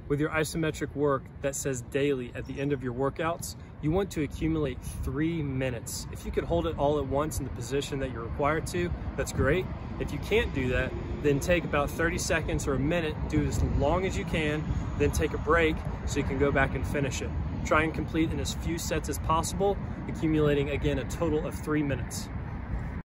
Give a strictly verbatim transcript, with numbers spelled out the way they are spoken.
With your isometric work that says daily at the end of your workouts, you want to accumulate three minutes. If you could hold it all at once in the position that you're required to, that's great. If you can't do that, then take about thirty seconds or a minute, do as long as you can, then take a break so you can go back and finish it. Try and complete in as few sets as possible, accumulating again a total of three minutes.